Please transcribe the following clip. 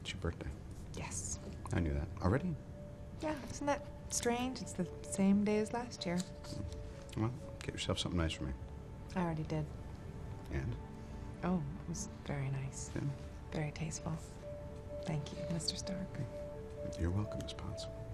It's your birthday. Yes. I knew that. Already? Yeah, isn't that strange? It's the same day as last year. Well, get yourself something nice for me. I already did. And? Oh, it was very nice. Yeah. Very tasteful. Thank you, Mr. Stark. You're welcome, Miss Potts.